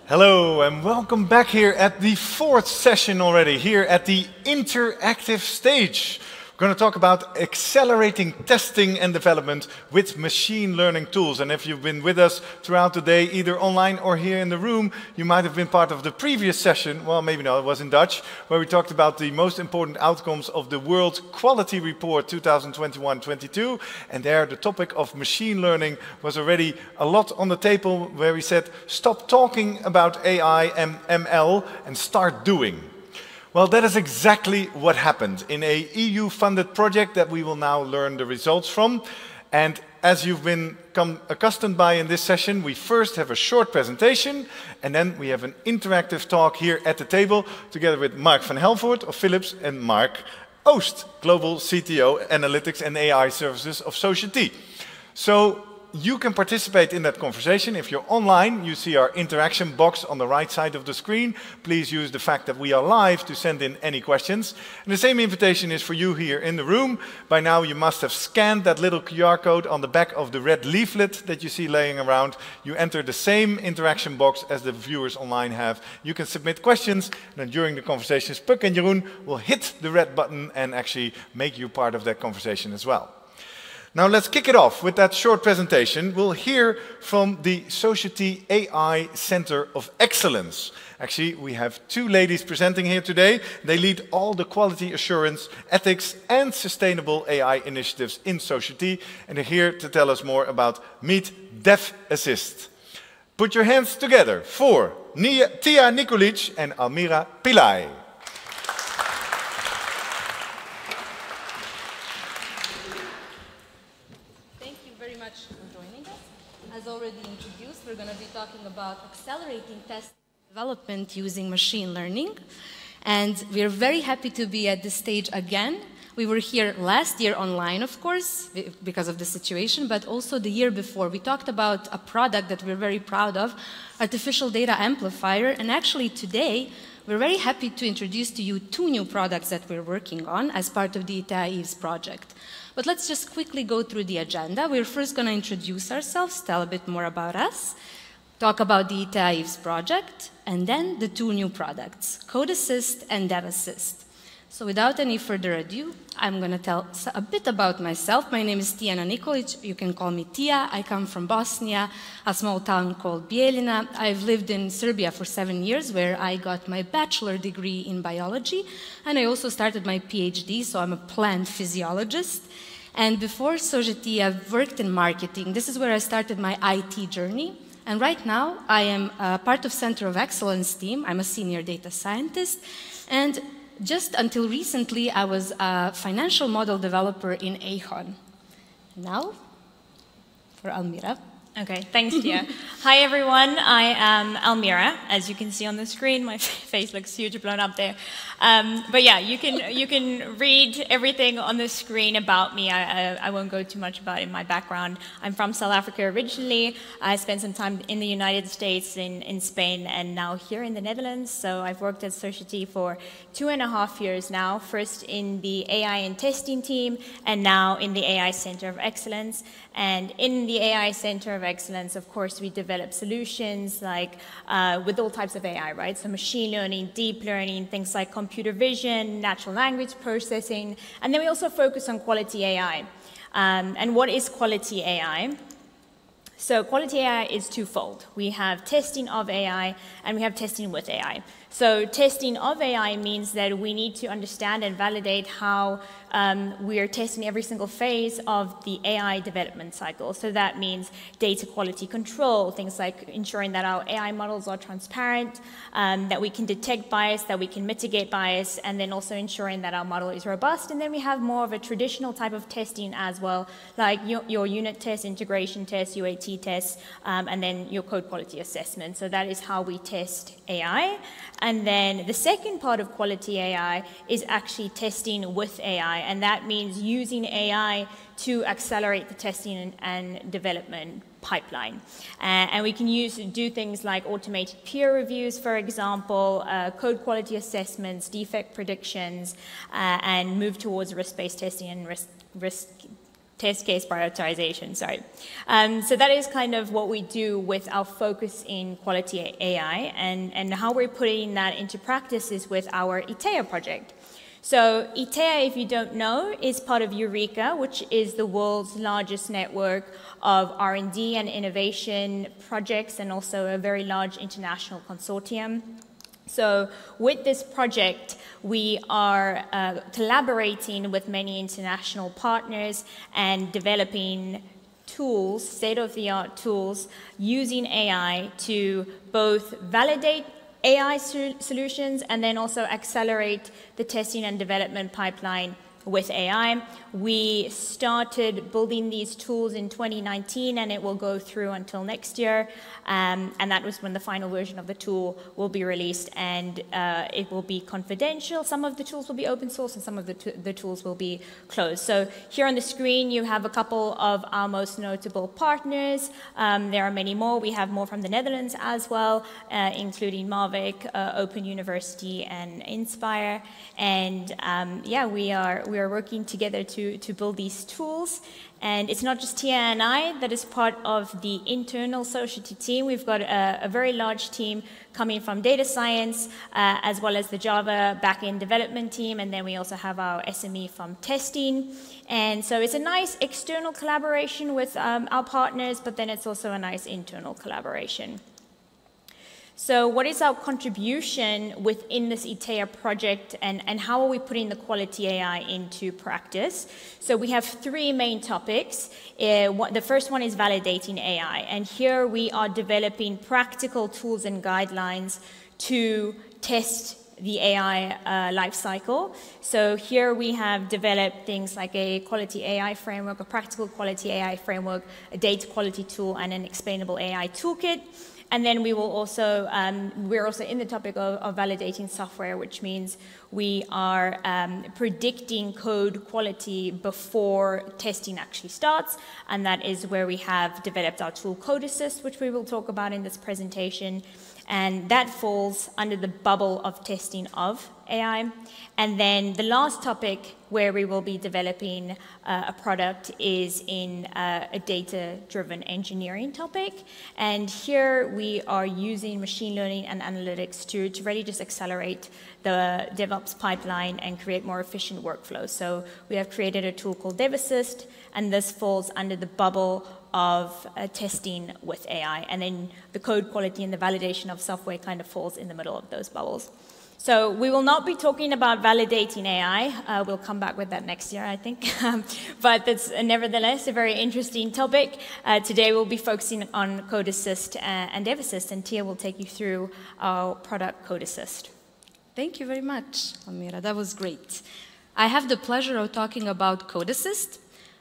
Hello and welcome back here at the fourth session already, here at the interactive stage. We're going to talk about accelerating testing and development with machine learning tools. And if you've been with us throughout the day, either online or here in the room, you might have been part of the previous session, well maybe not, it was in Dutch, where we talked about the most important outcomes of the World Quality Report 2021-22. And there the topic of machine learning was already a lot on the table, where we said, stop talking about AI and ML and start doing. Well, that is exactly what happened in a EU-funded project that we will now learn the results from. And as you've become accustomed by in this session, we first have a short presentation, and then we have an interactive talk here at the table, together with Mark van Helvoort of Philips and Mark Oost, Global CTO, Analytics and AI Services of Société. So you can participate in that conversation. If you're online, you see our interaction box on the right side of the screen. Please use the fact that we are live to send in any questions. And the same invitation is for you here in the room. By now you must have scanned that little QR code on the back of the red leaflet that you see laying around. You enter the same interaction box as the viewers online have. You can submit questions, and then during the conversations, Puk and Jeroen will hit the red button and actually make you part of that conversation as well. Now let's kick it off with that short presentation. We'll hear from the Société AI Center of Excellence. Actually, we have two ladies presenting here today. They lead all the quality assurance, ethics and sustainable AI initiatives in Société, and they're here to tell us more about Meet DevAssist. Put your hands together for Tia Nikolic and Almira Pillay. As already introduced, we're going to be talking about accelerating test development using machine learning. And we're very happy to be at this stage again. We were here last year online, of course, because of the situation, but also the year before. We talked about a product that we're very proud of, Artificial Data Amplifier. And actually today, we're very happy to introduce to you two new products that we're working on as part of the ETH project. But let's just quickly go through the agenda. We're first going to introduce ourselves, tell a bit more about us, talk about the ETH project, and then the two new products, Code Assist and Dev Assist. So without any further ado, I'm going to tell a bit about myself. My name is Tia Nikolic. You can call me Tia. I come from Bosnia, a small town called Bijeljina. I've lived in Serbia for 7 years, where I got my bachelor degree in biology, and I also started my PhD, so I'm a plant physiologist. And before Société, I've worked in marketing. This is where I started my IT journey. And right now, I am part of Center of Excellence team. I'm a senior data scientist. And just until recently, I was a financial model developer in Aegon. Now, for Almira. Okay, thanks, Tia. Hi, everyone. I am Almira. As you can see on the screen, my face looks huge blown up there. But yeah, you can read everything on the screen about me. I won't go too much about my background. I'm from South Africa originally. I spent some time in the United States, in Spain, and now here in the Netherlands. So I've worked at Société for 2.5 years now, first in the AI and testing team, and now in the AI Center of Excellence. And in the AI Center of Excellence, of course, we develop solutions like with all types of AI, right? So machine learning, deep learning, things like computer vision, natural language processing, and then we also focus on quality AI. And what is quality AI? So quality AI is twofold. We have testing of AI and we have testing with AI. So testing of AI means that we need to understand and validate how we are testing every single phase of the AI development cycle. So that means data quality control, things like ensuring that our AI models are transparent, that we can detect bias, that we can mitigate bias, and then also ensuring that our model is robust. And then we have more of a traditional type of testing as well, like your unit tests, integration tests, UAT tests, and then your code quality assessment. So that is how we test AI. And then the second part of quality AI is actually testing with AI, and that means using AI to accelerate the testing and development pipeline. And we can do things like automated peer reviews, for example, code quality assessments, defect predictions, and move towards risk-based testing and risk test case prioritization, sorry. So that is kind of what we do with our focus in quality AI, and how we're putting that into practice is with our ITEA project. So ITEA, if you don't know, is part of Eureka, which is the world's largest network of R&D and innovation projects, and also a very large international consortium. So with this project, we are collaborating with many international partners and developing tools, state-of-the-art tools, using AI to both validate AI solutions and then also accelerate the testing and development pipeline with AI. We started building these tools in 2019, and it will go through until next year. And that was when the final version of the tool will be released, and it will be confidential. Some of the tools will be open source, and some of the tools will be closed. So here on the screen, you have a couple of our most notable partners. There are many more. We have more from the Netherlands as well, including Mavic, Open University, and Inspire. And yeah, we are working together to build these tools. And it's not just Tia and I that is part of the internal Society team. We've got a very large team coming from data science, as well as the Java backend development team. And then we also have our SME from testing. And so it's a nice external collaboration with our partners, but then it's also a nice internal collaboration. So what is our contribution within this ITEA project, and how are we putting the quality AI into practice? So we have three main topics. The first one is validating AI, and here we are developing practical tools and guidelines to test the AI lifecycle. So here we have developed things like a quality AI framework, a practical quality AI framework, a data quality tool, and an explainable AI toolkit. And then we will also, we're also in the topic of validating software, which means we are predicting code quality before testing actually starts. And that is where we have developed our tool Code Assist, which we will talk about in this presentation. And that falls under the bubble of testing of AI. And then the last topic where we will be developing a product is in a data-driven engineering topic. And here we are using machine learning and analytics to really just accelerate the DevOps pipeline and create more efficient workflows. So we have created a tool called DevAssist, and this falls under the bubble of testing with AI. And then the code quality and the validation of software kind of falls in the middle of those bubbles. So we will not be talking about validating AI. We'll come back with that next year, I think. But that's nevertheless a very interesting topic. Today we'll be focusing on Code Assist and DevAssist, and Tia will take you through our product Code Assist. Thank you very much, Almira. That was great. I have the pleasure of talking about Code Assist,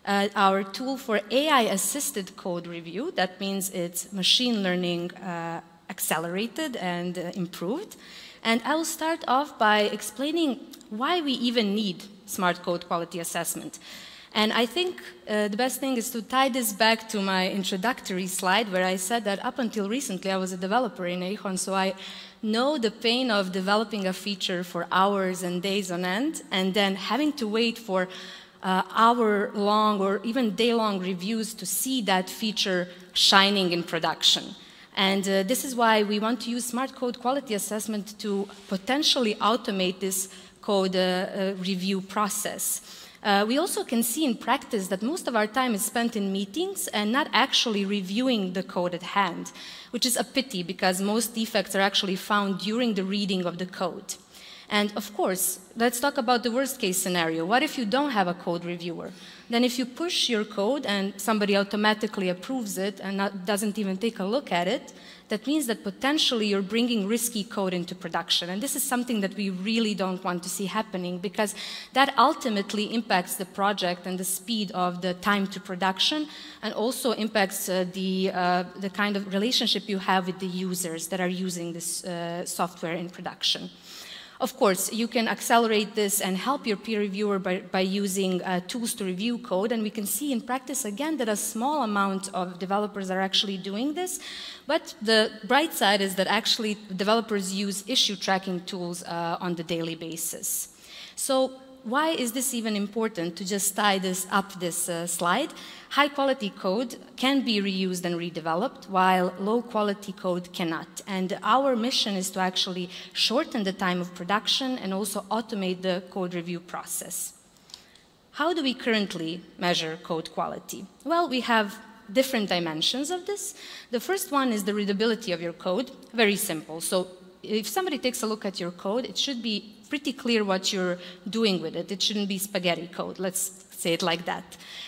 our tool for AI-assisted code review. That means it's machine learning accelerated and improved. And I will start off by explaining why we even need smart code quality assessment. And I think the best thing is to tie this back to my introductory slide, where I said that up until recently I was a developer in Aegon, so I know the pain of developing a feature for hours and days on end, and then having to wait for hour-long or even day-long reviews to see that feature shining in production. And this is why we want to use smart code quality assessment to potentially automate this code review process. We also can see in practice that most of our time is spent in meetings and not actually reviewing the code at hand, which is a pity because most defects are actually found during the reading of the code. And of course, let's talk about the worst case scenario. What if you don't have a code reviewer? Then if you push your code and somebody automatically approves it and doesn't even take a look at it, that means that potentially you're bringing risky code into production. And this is something that we really don't want to see happening, because that ultimately impacts the project and the speed of the time to production, and also impacts the kind of relationship you have with the users that are using this software in production. Of course, you can accelerate this and help your peer reviewer by using tools to review code. And we can see in practice, again, that a small amount of developers are actually doing this. But the bright side is that actually developers use issue tracking tools on the daily basis. So why is this even important? To just tie this up this slide, high quality code can be reused and redeveloped, while low quality code cannot. And our mission is to actually shorten the time of production and also automate the code review process. How do we currently measure code quality? Well, we have different dimensions of this. The first one is the readability of your code. Very simple. So if somebody takes a look at your code, it should be pretty clear what you're doing with it. It shouldn't be spaghetti code. Let's say it like that.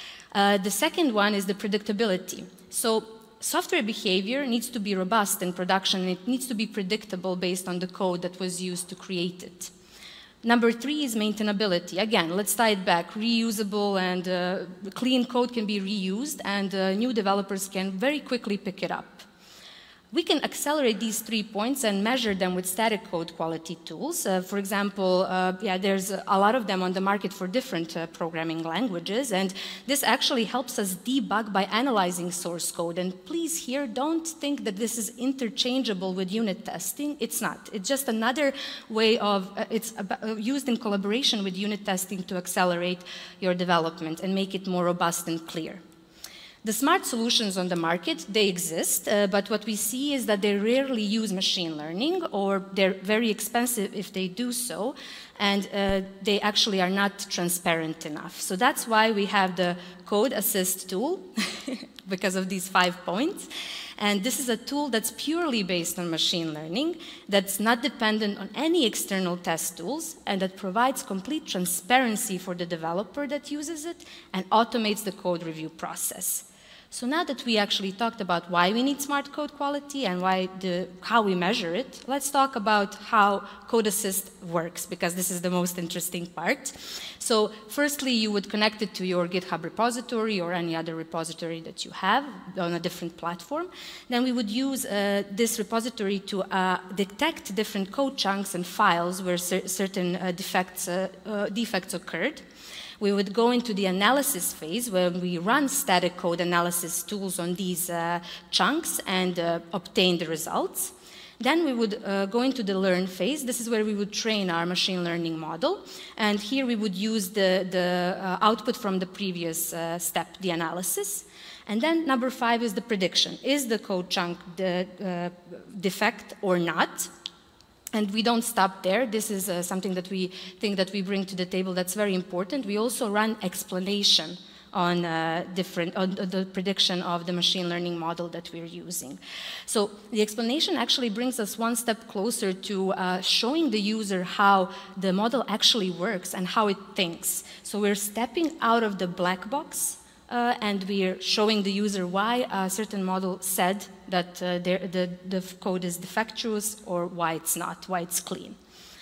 The second one is the predictability. So software behavior needs to be robust in production, and it needs to be predictable based on the code that was used to create it. Number 3 is maintainability. Again, let's tie it back. Reusable and clean code can be reused, and new developers can very quickly pick it up. We can accelerate these 3 points and measure them with static code quality tools. For example, there's a lot of them on the market for different programming languages, and this actually helps us debug by analyzing source code. And please here, don't think that this is interchangeable with unit testing. It's not. It's just another way of, it's used in collaboration with unit testing to accelerate your development and make it more robust and clear. The smart solutions on the market, they exist, but what we see is that they rarely use machine learning, or they're very expensive if they do so, and they actually are not transparent enough. So that's why we have the Code Assist tool, because of these 5 points. And this is a tool that's purely based on machine learning, that's not dependent on any external test tools, and that provides complete transparency for the developer that uses it and automates the code review process. So now that we actually talked about why we need smart code quality and how we measure it, let's talk about how Code Assist works, because this is the most interesting part. So firstly, you would connect it to your GitHub repository or any other repository that you have on a different platform. Then we would use this repository to detect different code chunks and files where certain defects occurred. We would go into the analysis phase where we run static code analysis tools on these chunks and obtain the results. Then we would go into the learn phase. This is where we would train our machine learning model. And here we would use the output from the previous step, the analysis. And then number 5 is the prediction. Is the code chunk the defect or not? And we don't stop there. This is something that we think that we bring to the table that's very important. We also run explanation on the prediction of the machine learning model that we're using. So the explanation actually brings us one step closer to showing the user how the model actually works and how it thinks. So we're stepping out of the black box and we're showing the user why a certain model said that the code is defectuous, or why it's not, why it's clean.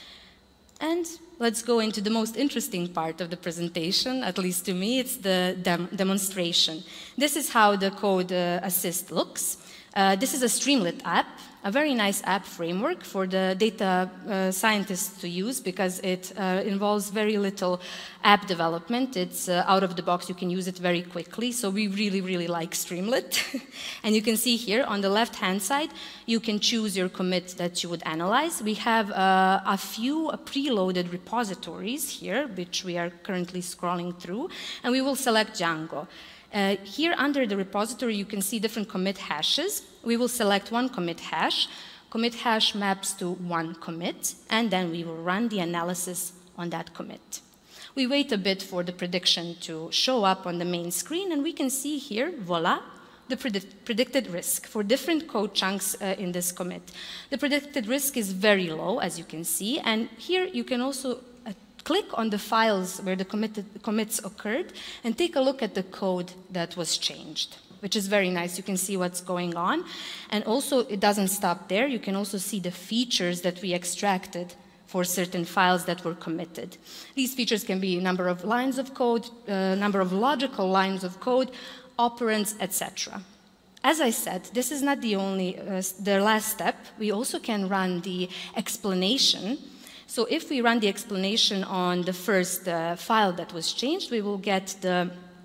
And let's go into the most interesting part of the presentation, at least to me. It's the demonstration. This is how the Code Assist looks. This is a Streamlit app, a very nice app framework for the data scientists to use, because it involves very little app development. It's out of the box. You can use it very quickly. So we really, really like Streamlit. And you can see here on the left-hand side, you can choose your commit that you would analyze. We have a few preloaded repositories here, which we are currently scrolling through, and we will select Django. Here under the repository, you can see different commit hashes. We will select one commit hash. Commit hash maps to one commit, and then we will run the analysis on that commit. We wait a bit for the prediction to show up on the main screen, and we can see here, voila, the predicted risk for different code chunks in this commit. The predicted risk is very low, as you can see, and here you can also click on the files where the commits occurred and take a look at the code that was changed, which is very nice. You can see what's going on. And also, it doesn't stop there. You can also see the features that we extracted for certain files that were committed. These features can be a number of lines of code, number of logical lines of code, operands, etc. As I said, this is not the only, the last step. We also can run the explanation. So if we run the explanation on the first file that was changed, we will get the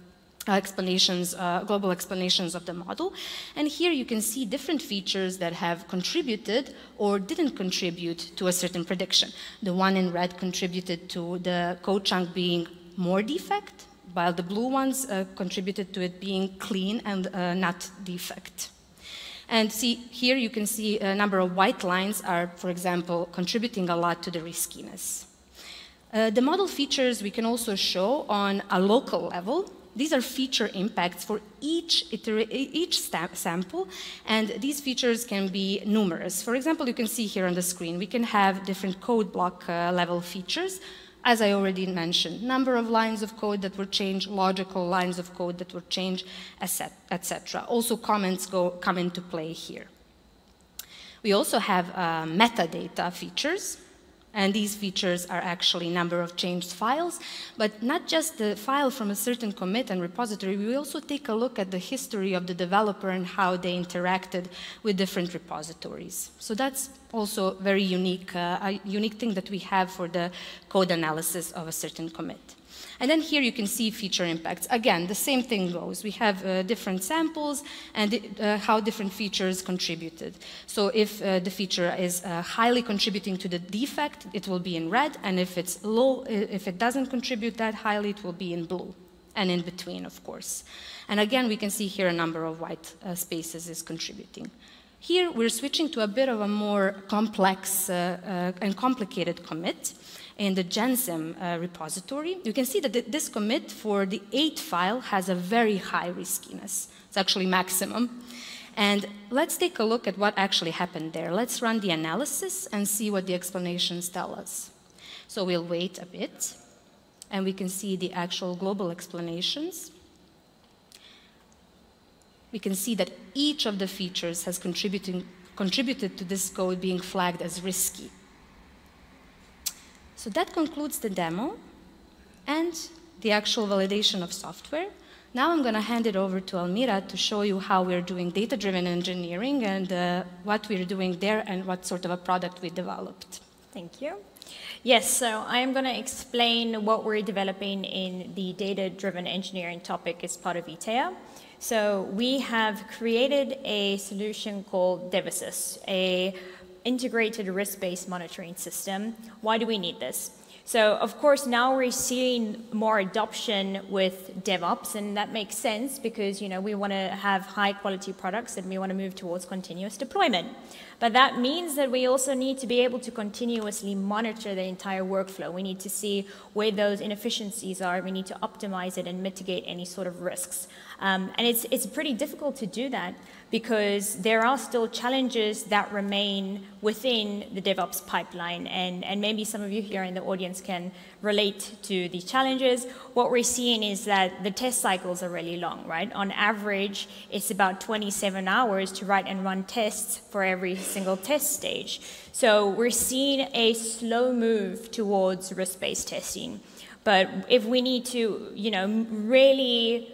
global explanations of the model. And here you can see different features that have contributed or didn't contribute to a certain prediction. The one in red contributed to the code chunk being more defect, while the blue ones contributed to it being clean and not defect. And see, here you can see a number of white lines are, for example, contributing a lot to the riskiness. The model features we can also show on a local level. These are feature impacts for each sample, and these features can be numerous. For example, you can see here on the screen, we can have different code block level features. As I already mentioned, number of lines of code that were changed, logical lines of code that were changed, etc. Also, comments come into play here. We also have metadata features, and these features are actually number of changed files, but not just the file from a certain commit and repository. We also take a look at the history of the developer and how they interacted with different repositories. So that's also very unique, a unique thing that we have for the code analysis of a certain commit. And then here you can see feature impacts. Again, the same thing goes. We have different samples and how different features contributed. So if the feature is highly contributing to the defect, it will be in red, and if it's low, if it doesn't contribute that highly, it will be in blue, and in between, of course. And again, we can see here a number of white spaces is contributing. Here, we're switching to a bit of a more complex and complicated commit. In the Gensim repository, you can see that this commit for the 8 file has a very high riskiness. It's actually maximum. And let's take a look at what actually happened there. Let's run the analysis and see what the explanations tell us. So we'll wait a bit, and we can see the actual global explanations. We can see that each of the features has contributed to this code being flagged as risky. So that concludes the demo and the actual validation of software. Now I'm going to hand it over to Almira to show you how we're doing data-driven engineering and what we're doing there and what sort of a product we developed. Thank you. Yes, so I am going to explain what we're developing in the data-driven engineering topic as part of ITEA. So we have created a solution called DevAssist, a integrated risk-based monitoring system. Why do we need this? So, of course, now we're seeing more adoption with DevOps, and that makes sense because, you know, we want to have high-quality products and we want to move towards continuous deployment. But that means that we also need to be able to continuously monitor the entire workflow. We need to see where those inefficiencies are. We need to optimize it and mitigate any sort of risks. And it's pretty difficult to do that because there are still challenges that remain within the DevOps pipeline. And maybe some of you here in the audience can relate to these challenges. What we're seeing is that the test cycles are really long, right? On average, it's about 27 hours to write and run tests for every single test stage. So we're seeing a slow move towards risk-based testing. But if we need to, you know, really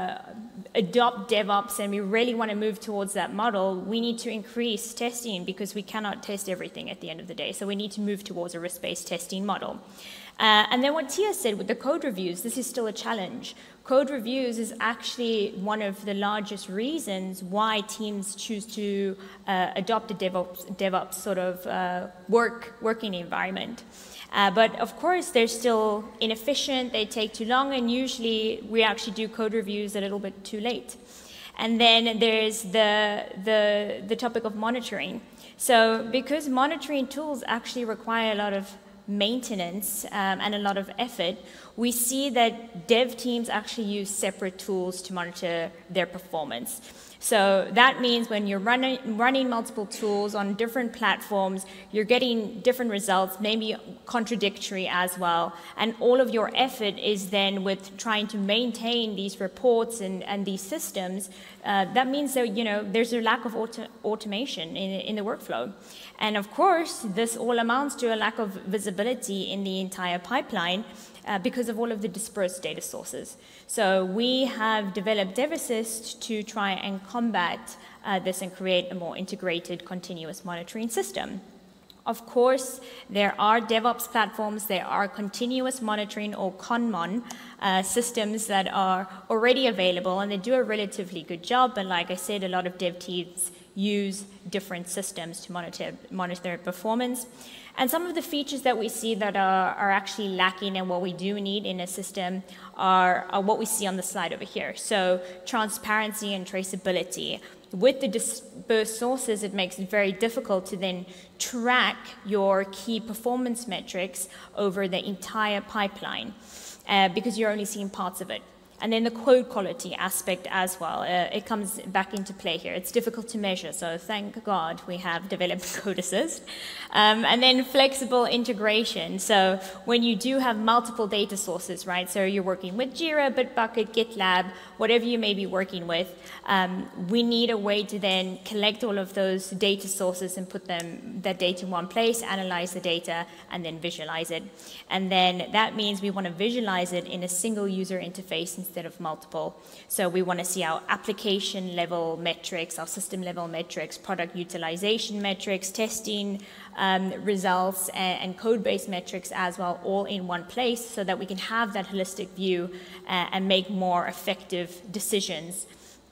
adopt DevOps and we really want to move towards that model, we need to increase testing because we cannot test everything at the end of the day. So we need to move towards a risk-based testing model. And then what Tia said with the code reviews, this is still a challenge. Code reviews is actually one of the largest reasons why teams choose to adopt a DevOps sort of working environment. But of course, they're still inefficient, they take too long, and usually we actually do code reviews a little bit too late. And then there's the topic of monitoring. So because monitoring tools actually require a lot of maintenance and a lot of effort, we see that dev teams actually use separate tools to monitor their performance. So that means when you're running multiple tools on different platforms, you're getting different results, maybe contradictory as well. And all of your effort is then with trying to maintain these reports and these systems. That means that, you know, there's a lack of automation in the workflow. And of course, this all amounts to a lack of visibility in the entire pipeline because of all of the dispersed data sources. So we have developed DevAssist to try and combat this and create a more integrated continuous monitoring system. Of course, there are DevOps platforms, there are continuous monitoring or CONMON systems that are already available, and they do a relatively good job. But like I said, a lot of dev teams use different systems to monitor performance. And some of the features that we see that are actually lacking and what we do need in a system are what we see on the slide over here. So transparency and traceability. With the dispersed sources, it makes it very difficult to then track your key performance metrics over the entire pipeline because you're only seeing parts of it. And then the code quality aspect as well, it comes back into play here. It's difficult to measure, so thank God we have developed Code Assist. And then flexible integration. So when you do have multiple data sources, right? So you're working with Jira, Bitbucket, GitLab, whatever you may be working with, we need a way to then collect all of those data sources and put that data in one place, analyze the data, and then visualize it. And then that means we want to visualize it in a single user interface instead of multiple. So we want to see our application level metrics, our system level metrics, product utilization metrics, testing results, and code-based metrics as well, all in one place so that we can have that holistic view and make more effective decisions.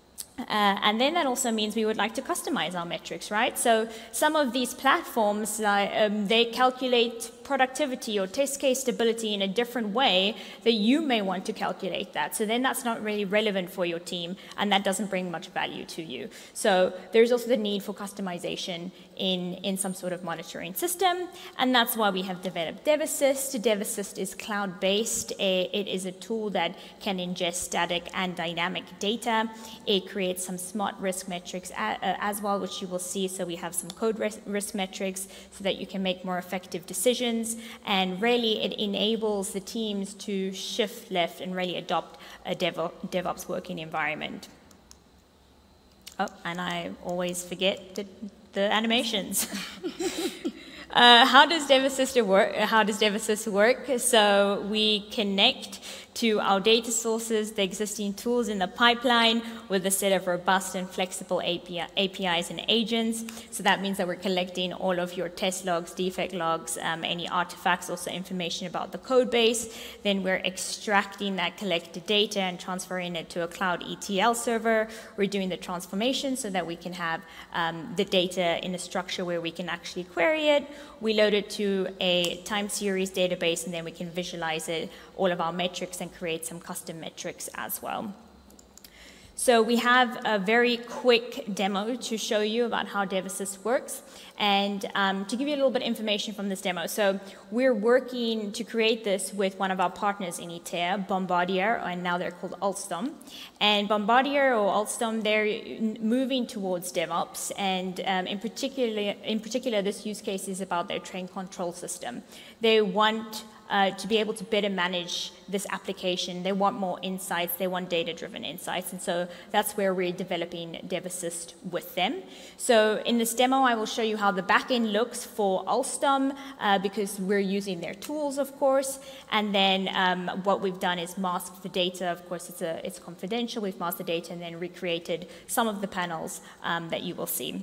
And then that also means we would like to customize our metrics, right? So some of these platforms, they calculate productivity or test case stability in a different way that you may want to calculate that. So then that's not really relevant for your team, and that doesn't bring much value to you. So there's also the need for customization in some sort of monitoring system, and that's why we have developed DevAssist. DevAssist is cloud-based. It is a tool that can ingest static and dynamic data. It creates some smart risk metrics as well, which you will see. So we have some code risk metrics so that you can make more effective decisions. And really, it enables the teams to shift left and really adopt a DevOps working environment. Oh, and I always forget the animations. How does DevAssist work? So we connect to our data sources, the existing tools in the pipeline, with a set of robust and flexible APIs and agents. So that means that we're collecting all of your test logs, defect logs, any artifacts, also information about the code base. Then we're extracting that collected data and transferring it to a cloud ETL server. We're doing the transformation so that we can have the data in a structure where we can actually query it. We load it to a time series database, and then we can visualize it, all of our metrics, and create some custom metrics as well. So we have a very quick demo to show you about how DevAssist works, and to give you a little bit of information from this demo. So we're working to create this with one of our partners in ITEA, Bombardier, and now they're called Alstom. And Bombardier or Alstom, they're moving towards DevOps, and in particular, this use case is about their train control system. They want to be able to better manage this application. They want more insights, they want data-driven insights, and so that's where we're developing DevAssist with them. So in this demo, I will show you how the backend looks for Alstom, because we're using their tools, of course, and then what we've done is masked the data. Of course, it's confidential. We've masked the data and then recreated some of the panels that you will see.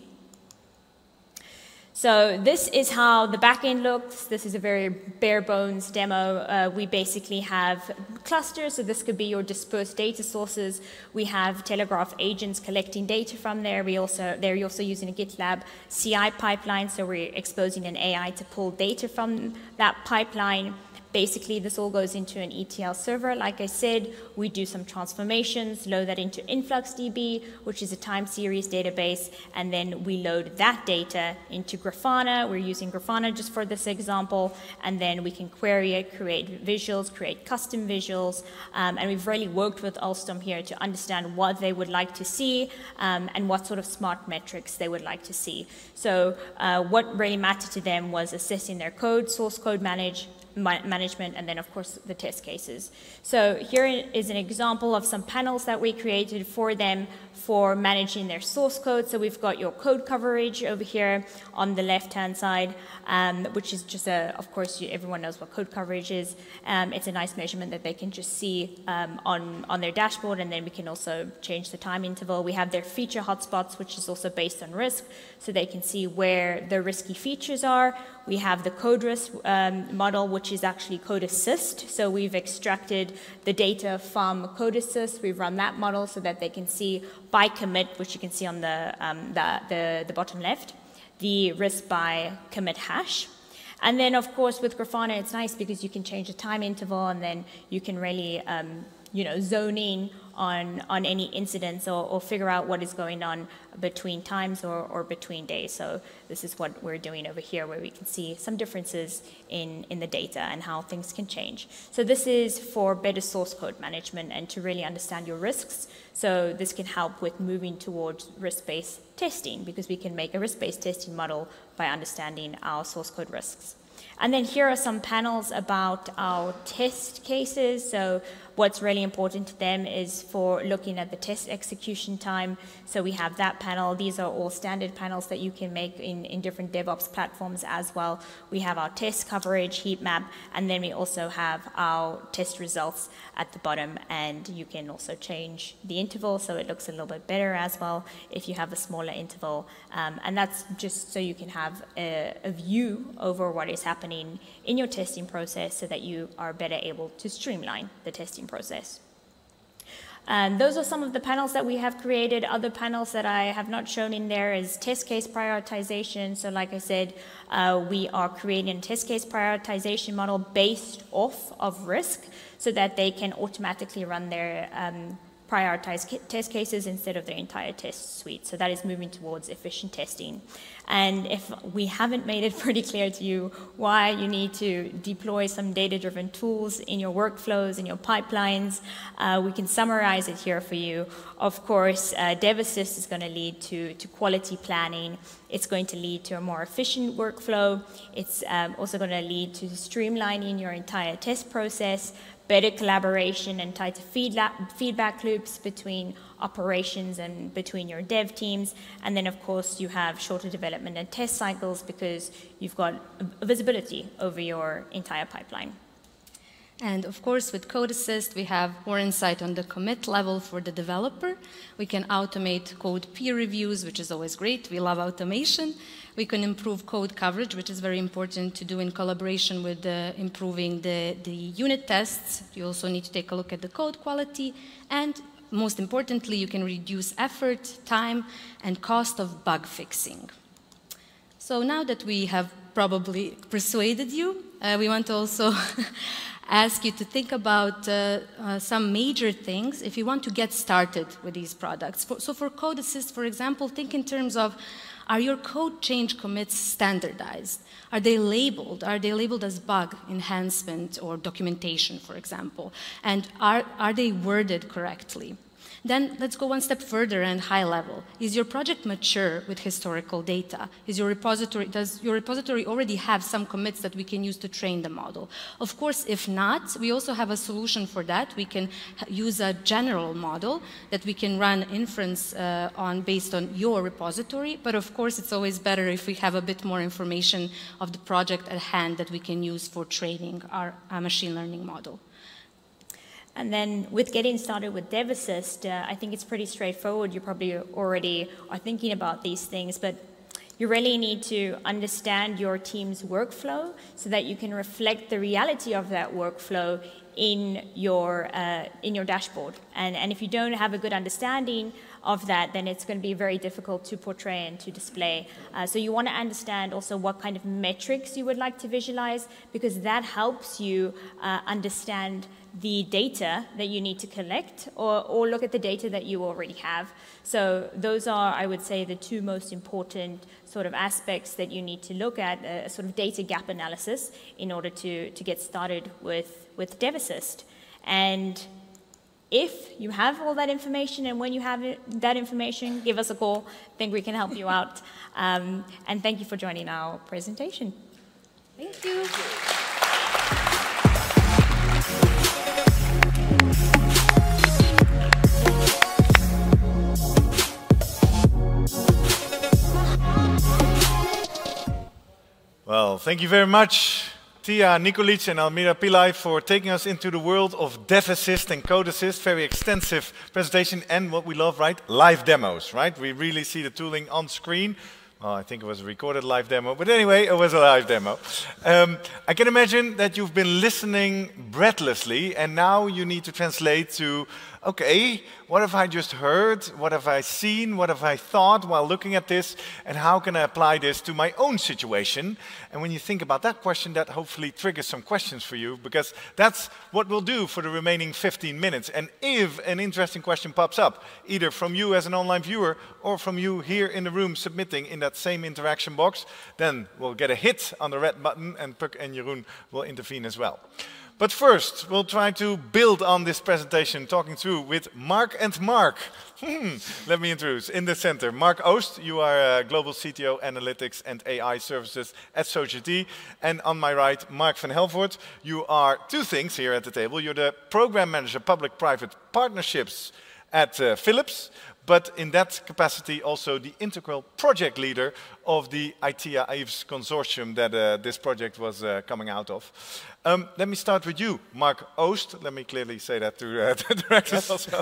So this is how the backend looks. This is a very bare bones demo. We basically have clusters, so this could be your dispersed data sources. We have Telegraph agents collecting data from there. They're also using a GitLab CI pipeline, so we're exposing an AI to pull data from that pipeline. Basically, this all goes into an ETL server. Like I said, we do some transformations, load that into InfluxDB, which is a time series database, and then we load that data into Grafana. We're using Grafana just for this example, and then we can query it, create visuals, create custom visuals, and we've really worked with Alstom here to understand what they would like to see and what sort of smart metrics they would like to see. So what really mattered to them was assessing their code, source code management, and then of course the test cases. So here is an example of some panels that we created for them for managing their source code. So we've got your code coverage over here on the left-hand side, which is just of course, everyone knows what code coverage is. It's a nice measurement that they can just see on their dashboard, and then we can also change the time interval. We have their feature hotspots, which is also based on risk, so they can see where the risky features are. We have the code risk model, which is actually code assist. So we've extracted the data from code assist. We've run that model so that they can see by commit, which you can see on the bottom left, the risk by commit hash. And then, of course, with Grafana, it's nice because you can change the time interval, and then you can really zone in on any incidents or figure out what is going on between times or between days. So this is what we're doing over here, where we can see some differences in the data and how things can change. So this is for better source code management and to really understand your risks. So this can help with moving towards risk-based testing, because we can make a risk-based testing model by understanding our source code risks. And then here are some panels about our test cases. So what's really important to them is for looking at the test execution time. So we have that panel. These are all standard panels that you can make in different DevOps platforms as well. We have our test coverage heat map, and then we also have our test results at the bottom, and you can also change the interval so it looks a little bit better as well if you have a smaller interval. And that's just so you can have a view over what is happening in your testing process so that you are better able to streamline the testing process. And those are some of the panels that we have created. Other panels that I have not shown in there is test case prioritization. So like I said, we are creating a test case prioritization model based off of risk so that they can automatically run their prioritized test cases instead of their entire test suite. So that is moving towards efficient testing. And if we haven't made it pretty clear to you why you need to deploy some data-driven tools in your workflows, in your pipelines, we can summarize it here for you. Of course, DevAssist is going to lead to quality planning. It's going to lead to a more efficient workflow. It's also going to lead to streamlining your entire test process, better collaboration and tighter feedback loops between operations and between your dev teams. And then, of course, you have shorter development and test cycles because you've got visibility over your entire pipeline. And of course, with Code Assist, we have more insight on the commit level for the developer. We can automate code peer reviews, which is always great. We love automation. We can improve code coverage, which is very important to do in collaboration with improving the unit tests. You also need to take a look at the code quality. And most importantly, you can reduce effort, time, and cost of bug fixing. So now that we have probably persuaded you, we want to also ask you to think about some major things if you want to get started with these products. So for Code Assist, for example, think in terms of, are your code change commits standardized? Are they labeled? Are they labeled as bug enhancement or documentation, for example? And are they worded correctly? Then let's go one step further and high level. Is your project mature with historical data? Does your repository already have some commits that we can use to train the model? Of course, if not, we also have a solution for that. We can use a general model that we can run inference based on your repository. But of course, it's always better if we have a bit more information of the project at hand that we can use for training our machine learning model. And then with getting started with DevAssist, I think it's pretty straightforward. You probably already are thinking about these things, but you really need to understand your team's workflow so that you can reflect the reality of that workflow in your dashboard. And if you don't have a good understanding of that, then it's going to be very difficult to portray and to display. So you want to understand also what kind of metrics you would like to visualize, because that helps you understand the data that you need to collect or look at the data that you already have. So those are, I would say, the two most important sort of aspects that you need to look at, a sort of data gap analysis in order to get started with DevAssist. And if you have all that information and when you have that information, give us a call. I think we can help you out. And thank you for joining our presentation. Thank you. Well, thank you very much, Tia Nikolic and Almira Pillai, for taking us into the world of DevAssist and CodeAssist. Very extensive presentation and what we love, right? Live demos, right? We really see the tooling on screen. Well, I think it was a recorded live demo, but anyway, it was a live demo. I can imagine that you've been listening breathlessly, and now you need to translate to, okay, what have I just heard? What have I seen? What have I thought while looking at this? And how can I apply this to my own situation? And when you think about that question, that hopefully triggers some questions for you, because that's what we'll do for the remaining 15 minutes. And if an interesting question pops up, either from you as an online viewer or from you here in the room submitting in that same interaction box, then we'll get a hit on the red button and Puk and Jeroen will intervene as well. But first, we'll try to build on this presentation, talking through with Mark and Mark. Let me introduce. In the center, Mark Oost, you are Global CTO Analytics and AI Services at Society. And on my right, Mark van Helvoort, you are two things here at the table. You're the Program Manager Public-Private Partnerships at Philips, but in that capacity also the integral project leader of the ITEA IVES consortium that this project was coming out of. Let me start with you, Mark Oost. Let me clearly say that to the directors also.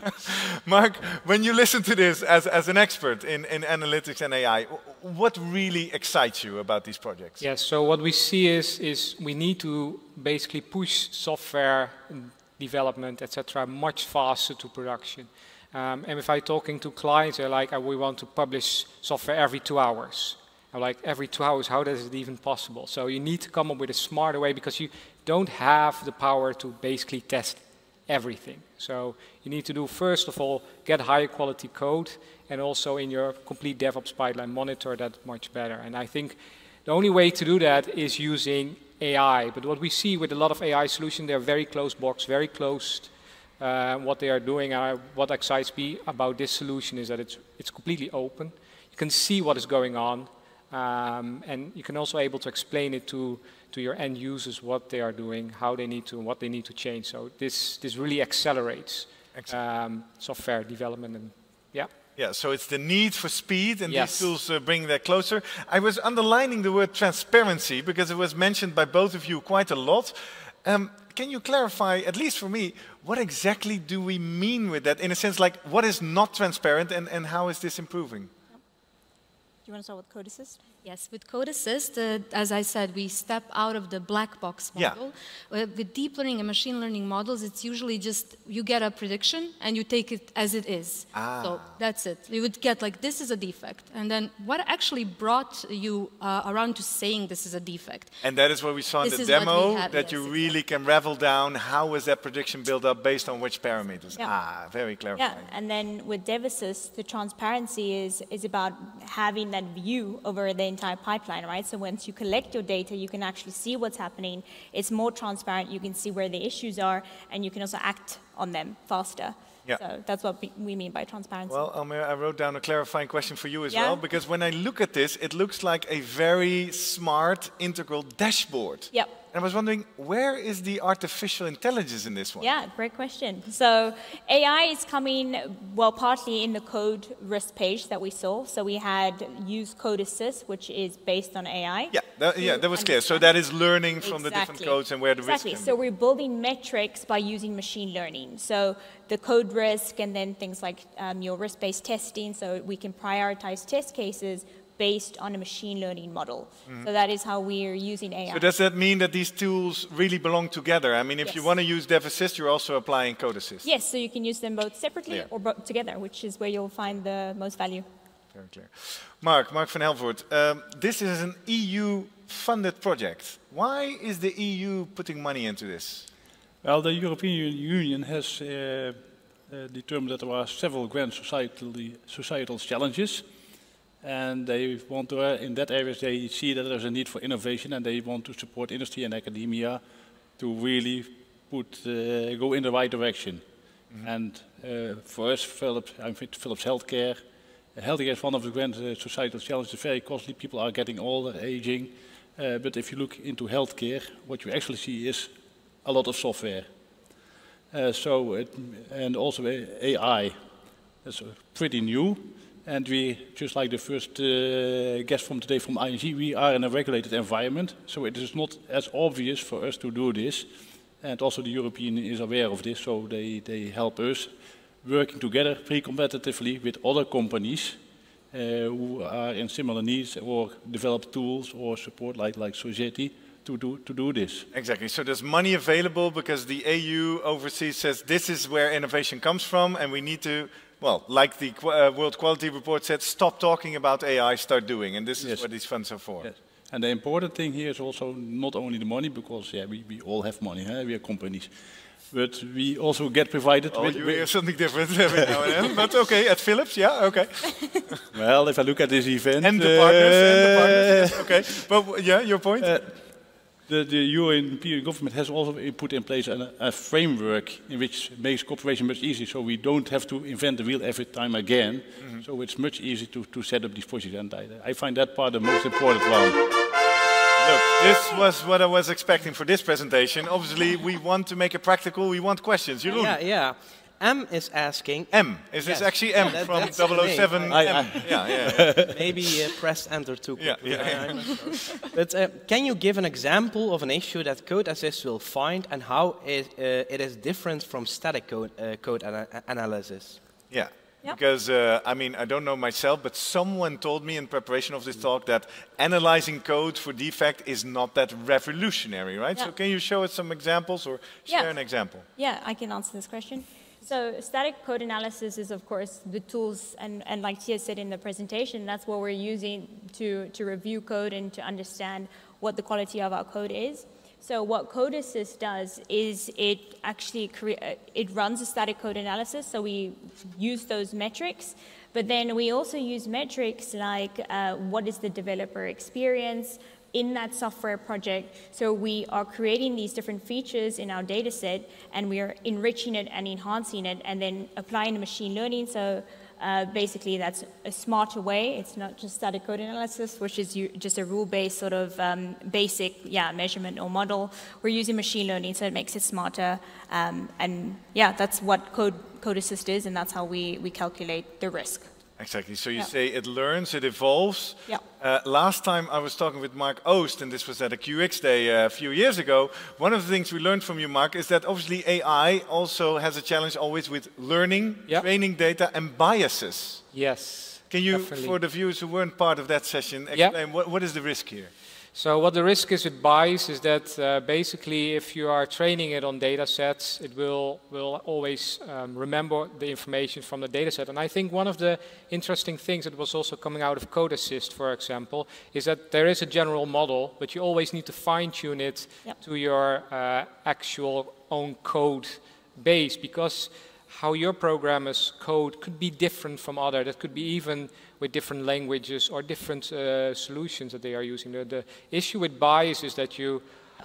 Mark, when you listen to this as an expert in analytics and AI, what really excites you about these projects? Yes, so what we see is we need to basically push software development, etc., much faster to production. And if I'm talking to clients, they're like, we want to publish software every 2 hours. I'm like, every 2 hours, how is it even possible? So you need to come up with a smarter way, because you don't have the power to basically test everything. So you need to do, first of all, get higher quality code, and also in your complete DevOps pipeline, monitor that much better. And I think the only way to do that is using AI. But what we see with a lot of AI solutions, they're very closed box, very closed. What they are doing, what excites me about this solution is that it's completely open. You can see what is going on, and you can also able to explain it to your end users what they are doing, how they need to, and what they need to change. So this really accelerates software development, and yeah. Yeah, so it's the need for speed, and these tools bring that closer. I was underlining the word transparency because it was mentioned by both of you quite a lot. Can you clarify, at least for me, what exactly do we mean with that? In a sense, like, what is not transparent, and how is this improving? Do you want to start with CodeAssist? Yes, with CodeAssist, as I said, we step out of the black box model. Yeah. With deep learning and machine learning models, it's usually just you get a prediction and you take it as it is. So that's it. You would get like, this is a defect. And then what actually brought you around to saying this is a defect? And that is what we saw in the demo, that you really can ravel down how is that prediction built up based on which parameters. Yeah. Very clarifying. Yeah, and then with DevAssist, the transparency is about having that view over the entire pipeline, right? So once you collect your data, you can actually see what's happening. It's more transparent. You can see where the issues are, and you can also act on them faster. Yeah. So that's what we mean by transparency. Well, Almira, I wrote down a clarifying question for you as well, because when I look at this, it looks like a very smart, integral dashboard. Yep. And I was wondering, where is the artificial intelligence in this one? Yeah, great question. So AI is coming, well, partly in the code risk page that we saw. So we had use CodeAssist, which is based on AI. Yeah, that was clear. So that is learning from the different codes and where the risk can be. So we're building metrics by using machine learning. So the code risk, and then things like your risk-based testing, so we can prioritize test cases based on a machine learning model. So that is how we're using AI. So does that mean that these tools really belong together? I mean, if you want to use DevAssist, you're also applying CodeAssist. Yes, so you can use them both separately or both together, which is where you'll find the most value. Very clear. Mark van Helvoort, this is an EU-funded project. Why is the EU putting money into this? Well, the European Union has determined that there are several grand societal challenges. And they want to, in that area, they see that there's a need for innovation, and they want to support industry and academia to really go in the right direction. And for us, Philips Healthcare, healthcare is one of the grand societal challenges. Very costly. People are getting older, aging. But if you look into healthcare, what you actually see is a lot of software. And also AI is pretty new. And we, just like the first guest from today from ING, we are in a regulated environment. So it is not as obvious for us to do this. And also the European is aware of this, so they help us working together pre-competitively with other companies who are in similar needs or develop tools or support like Sogeti to do this. Exactly. So there's money available because the AU overseas says this is where innovation comes from, and we need to, well, like the World Quality Report said, stop talking about AI, start doing, and this is what these funds are for. Yes. And the important thing here is also not only the money, because we all have money, we are companies. But we also get provided with... you hear something different every now and then, but okay, at Philips, yeah, okay. Well, if I look at this event... And the partners, yes, okay. But yeah, your point? The European government has also put in place a framework in which makes cooperation much easier, so we don't have to invent the wheel every time again. So it's much easier to set up these projects, and I find that part the most important one. Look, this was what I was expecting for this presentation. Obviously, we want to make it practical, we want questions. Jeroen. Yeah. M is asking... M. Is this actually M from 007? Yeah. Maybe press enter too quickly. Yeah. But can you give an example of an issue that Code Assist will find and how it is different from static code analysis? Yeah. Because, I mean, I don't know myself, but someone told me in preparation of this talk that analyzing code for defect is not that revolutionary, right? So can you show us some examples or share an example? Yeah, I can answer this question. So static code analysis is, of course, the tools, and like Tia said in the presentation, that's what we're using to review code and to understand what the quality of our code is. So what Code Assist does is it actually it runs a static code analysis, so we use those metrics, but then we also use metrics like what is the developer experience in that software project. So we are creating these different features in our data set, and we are enriching it and enhancing it, and then applying the machine learning. So basically, that's a smarter way. It's not just static code analysis, which is just a rule-based sort of basic measurement or model. We're using machine learning, so it makes it smarter. And yeah, that's what Code Assist is, and that's how we calculate the risk. Exactly. So you say it learns, it evolves. Yeah. Last time I was talking with Mark Oost, and this was at a QX day a few years ago. One of the things we learned from you, Mark, is that obviously AI also has a challenge always with learning, training data, and biases. Yes. Can you, definitely. for the viewers who weren't part of that session, explain what is the risk here? So what the risk is with bias is that basically if you are training it on data sets, it will always remember the information from the data set. And I think one of the interesting things that was also coming out of Code Assist, for example, is that there is a general model, but you always need to fine-tune it to your actual own code base, because how your programmers code could be different from other. That could be even with different languages or different solutions that they are using. The issue with bias is that you,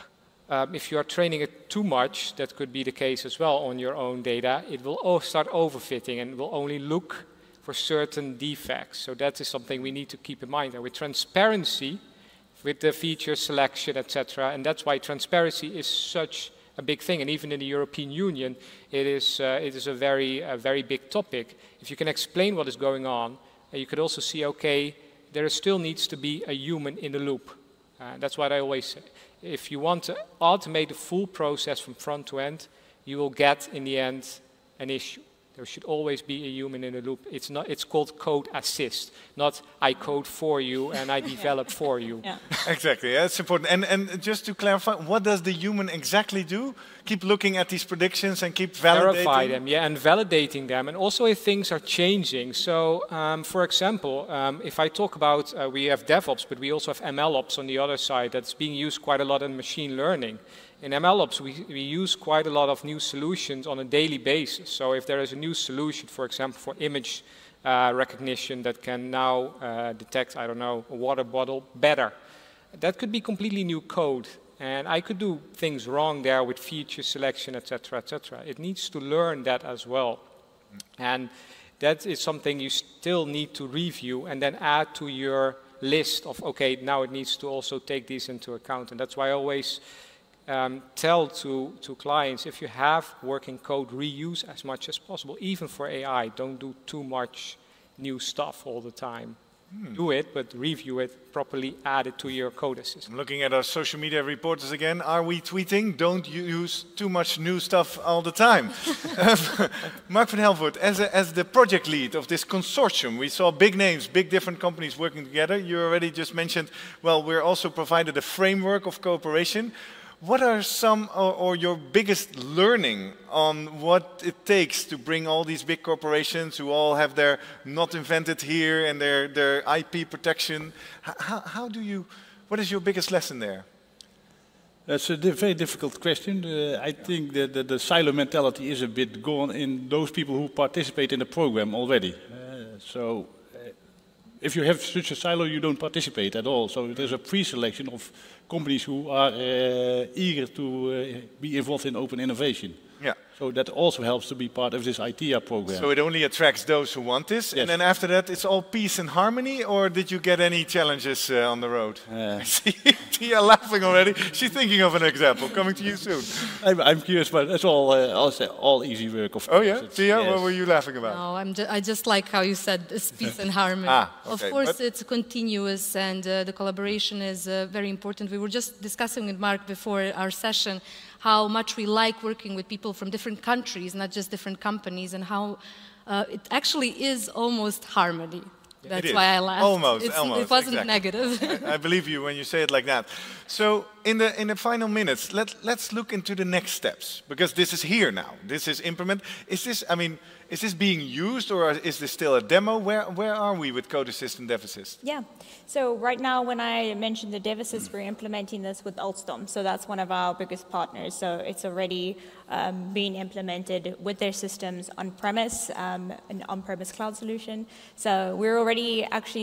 if you are training it too much, that could be the case as well on your own data, it will start overfitting and will only look for certain defects. So that is something we need to keep in mind. And with transparency, with the feature selection, etc., and that's why transparency is such a big thing, and even in the European Union, it is a very big topic. If you can explain what is going on, you could also see, okay, there still needs to be a human in the loop. That's what I always say. If you want to automate the full process from front to end, you will get, in the end, an issue. There should always be a human in the loop. It's called Code Assist, not I code for you and I develop for you. Yeah. Exactly, that's important. And just to clarify, what does the human exactly do? Keep looking at these predictions and keep validating? Verify them, and validating them. And also if things are changing. So, for example, if I talk about, we have DevOps, but we also have MLOps on the other side that's being used quite a lot in machine learning. In MLOps, we use quite a lot of new solutions on a daily basis. So if there is a new solution, for example, for image recognition that can now detect, I don't know, a water bottle better, that could be completely new code. And I could do things wrong there with feature selection, etc., etc. It needs to learn that as well. And that is something you still need to review and then add to your list of, okay, now it needs to also take these into account. And that's why I always tell to clients, if you have working code, reuse as much as possible, even for AI. Don't do too much new stuff all the time. Do it, but review it, properly add it to your code assistant. I'm looking at our social media reporters again. Are we tweeting? Don't use too much new stuff all the time. Mark van Helvoort, as the project lead of this consortium, we saw big names, big different companies working together. You already just mentioned, well, we're also provided a framework of cooperation. What are some or your biggest learning on what it takes to bring all these big corporations who all have their not invented here and their IP protection? How do you, what is your biggest lesson there? That's a very difficult question. I think that the silo mentality is a bit gone in those people who participate in the program already. If you have such a silo, you don't participate at all. So there's a pre-selection of companies who are eager to be involved in open innovation. Yeah. So that also helps to be part of this ITEA program. So it only attracts those who want this, yes. And then after that it's all peace and harmony, or did you get any challenges on the road? I see Tia laughing already. She's thinking of an example. Coming to you soon. I'm curious, but it's all easy work, of course. Oh yeah? Tia, yes. What were you laughing about? No, I just like how you said this peace and harmony. Okay. Of course, it's continuous, and the collaboration is very important. We were just discussing with Mark before our session how much we like working with people from different countries, not just different companies, and how it actually is almost harmony. That's why I laughed. Almost, it wasn't exactly. negative. I believe you when you say it like that. So in the final minutes, let's look into the next steps, because this is here now. This is implement. Is this being used, or is this still a demo? Where are we with Code Assist and DevAssist? Yeah. So right now, when I mentioned the DevAssist, we're implementing this with Alstom. So that's one of our biggest partners. So it's already being implemented with their systems on-premise, an on-premise cloud solution. So we're already actually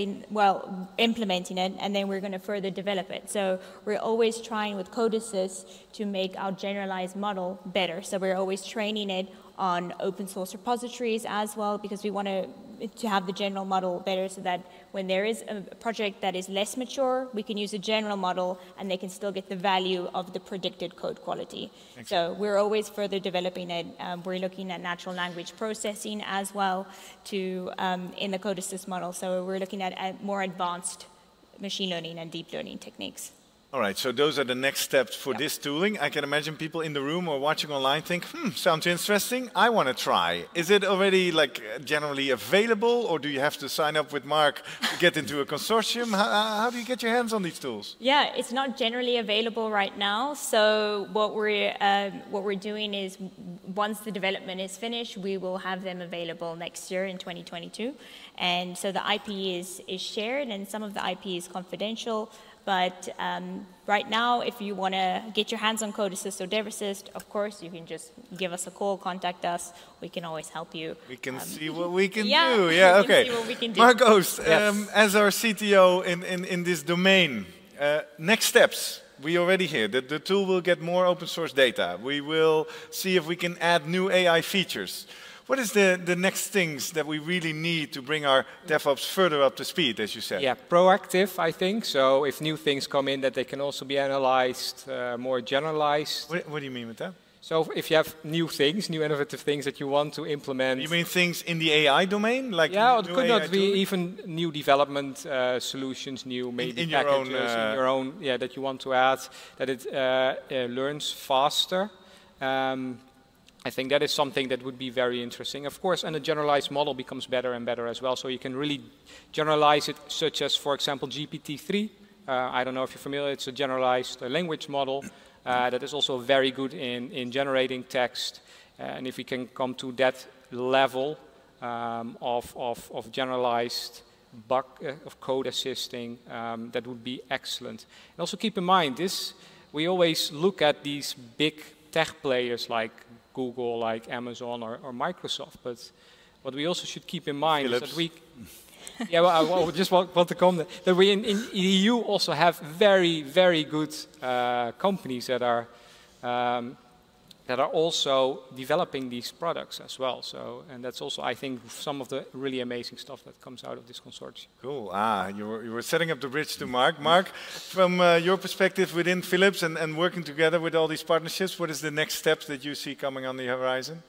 implementing it, and then we're going to further develop it. So we're always trying with Code Assist to make our generalized model better. So we're always training it on open source repositories as well, because we want to have the general model better, so that when there is a project that is less mature, we can use a general model and they can still get the value of the predicted code quality. Excellent. So we're always further developing it. We're looking at natural language processing as well in the Code Assist model. So we're looking at more advanced machine learning and deep learning techniques. All right, so those are the next steps for this tooling. I can imagine people in the room or watching online think, sounds interesting, I want to try. Is it already generally available, or do you have to sign up with Mark to get into a consortium? How do you get your hands on these tools? Yeah, it's not generally available right now. So what we're doing is, once the development is finished, we will have them available next year in 2022. And so the IP is shared, and some of the IP is confidential. But right now, if you want to get your hands on Code Assist or DevAssist, of course, you can just give us a call, contact us. We can always help you. We can see what we can do. Yeah, okay. See what we can do. Mark Oost, as our CTO in this domain, next steps. We already hear that the tool will get more open source data. We will see if we can add new AI features. What is the next things that we really need to bring our DevOps further up to speed, as you said? Yeah, proactive, I think. So if new things come in, that they can also be analyzed, more generalized. What do you mean with that? So if you have new things, new innovative things that you want to implement. You mean things in the AI domain? Yeah, it could not be even new development solutions, new maybe in packages in your own, that you want to add, that it learns faster. I think that is something that would be very interesting. Of course, and a generalized model becomes better and better as well. So you can really generalize it, such as, for example, GPT-3. I don't know if you're familiar. It's a generalized language model that is also very good in generating text. And if we can come to that level of generalized of code assisting, that would be excellent. And also keep in mind, we always look at these big tech players like Google, like Amazon or Microsoft, but what we also should keep in mind Philips. is that we, I just want to comment that we in EU also have very, very good companies that are that are also developing these products as well. So, and that's also, I think, some of the really amazing stuff that comes out of this consortium. Cool. You were setting up the bridge to Mark. Mark, from your perspective within Philips and working together with all these partnerships, what is the next steps that you see coming on the horizon?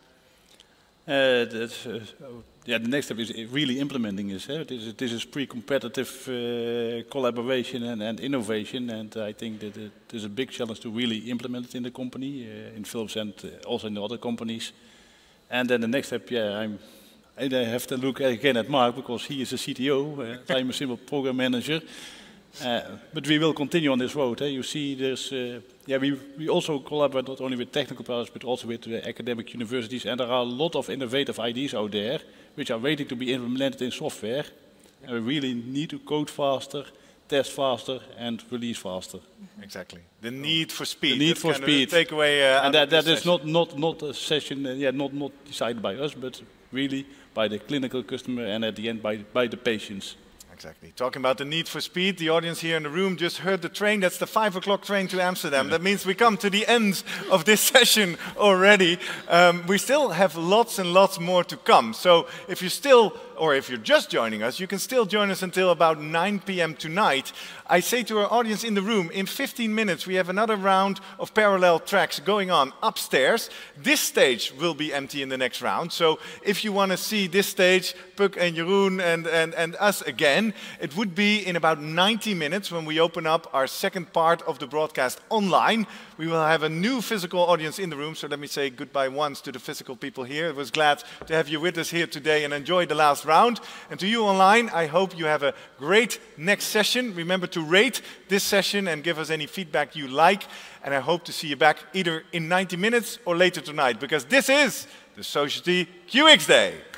The next step is really implementing this. This is pre-competitive collaboration and innovation, and I think that it is a big challenge to really implement it in the company, in Philips and also in the other companies. And then the next step, I have to look again at Mark because he is a CTO, I'm a simple program manager. But we will continue on this road. You see, there's, we also collaborate not only with technical partners, but also with academic universities, and there are a lot of innovative ideas out there which are waiting to be implemented in software. And we really need to code faster, test faster, and release faster. Exactly. The need for speed. The need for speed. Take away. And that is not a session, not decided by us, but really by the clinical customer, and at the end by the patients. Exactly. Talking about the need for speed, the audience here in the room just heard the train. That's the 5 o'clock train to Amsterdam. That means we come to the end of this session already. We still have lots and lots more to come. So if you're still, or if you're just joining us, you can still join us until about 9 p.m. tonight. I say to our audience in the room, in 15 minutes we have another round of parallel tracks going on upstairs. This stage will be empty in the next round. So if you want to see this stage, Puk and Jeroen and us again, it would be in about 90 minutes when we open up our second part of the broadcast online. We will have a new physical audience in the room, so let me say goodbye once to the physical people here. I was glad to have you with us here today and enjoy the last round. And to you online, I hope you have a great next session. Remember to rate this session and give us any feedback you like. And I hope to see you back either in 90 minutes or later tonight, because this is the Society QX Day.